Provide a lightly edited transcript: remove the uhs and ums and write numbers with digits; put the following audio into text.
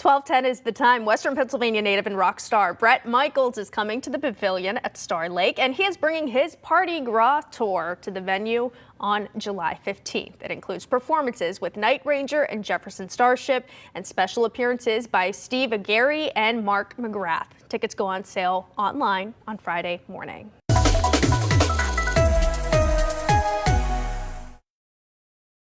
12:10 is the time. Western Pennsylvania native and rock star Bret Michaels is coming to the pavilion at Star Lake, and he is bringing his Parti Gras tour to the venue on July 15th. It includes performances with Night Ranger and Jefferson Starship and special appearances by Steve Aguirre and Mark McGrath. Tickets go on sale online on Friday morning.